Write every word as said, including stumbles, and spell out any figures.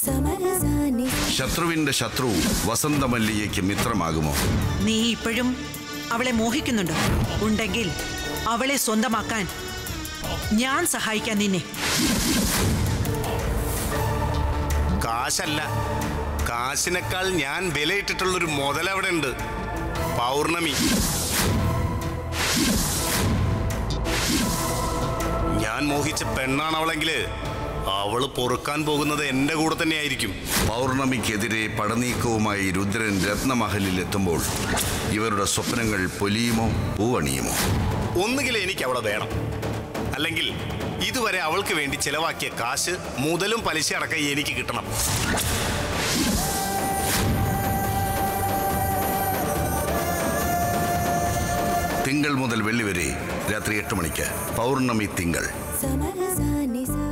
ശത്രുവിന്റെ ശത്രു വസന്തമല്ലികയ്ക്ക് മിത്രമാകുമോ? നീ ഇപ്പോഴും അവളെ മോഹിക്കുന്നുണ്ടോ? ഉണ്ടെങ്കിൽ അവളെ സ്വന്തമാക്കാൻ ഞാൻ സഹായിക്കാൻ നിന്നെ. കാശല്ല, കാശിനേക്കാൾ ഞാൻ വിലയിട്ടിട്ടുള്ളൊരു മുതലവിടെ ഉണ്ട്. പൗർണമി. ഞാൻ മോഹിച്ച പെണ്ണാണ് അവളെങ്കില് അവള് പൊറുക്കാൻ പോകുന്നത് എന്റെ കൂടെ തന്നെയായിരിക്കും. പൗർണമിക്കെതിരെ പടനീക്കവുമായി രുദ്രൻ രത്നമഹലിൽ എത്തുമ്പോൾ ഇവരുടെ സ്വപ്നങ്ങൾ പൊലിയുമോ പൂവണിയുമോ? ഒന്നുകിൽ എനിക്ക് അവളെ വേണം, അല്ലെങ്കിൽ ഇതുവരെ അവൾക്ക് വേണ്ടി ചെലവാക്കിയ കാശ് മുതലും പലിശ അടക്കം എനിക്ക് കിട്ടണം. തിങ്കൾ മുതൽ വെള്ളി വരെ രാത്രി എട്ട് മണിക്ക് പൗർണമി തിങ്കൾ.